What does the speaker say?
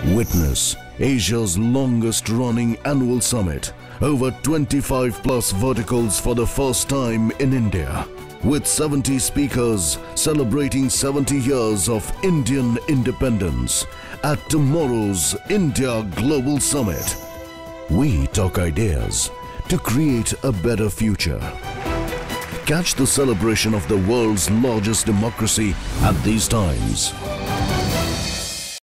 Witness Asia's longest running annual summit, over 25 plus verticals for the first time in India, with 70 speakers celebrating 70 years of Indian independence at tomorrow's India Global Summit. We talk ideas to create a better future. Catch the celebration of the world's largest democracy at these times.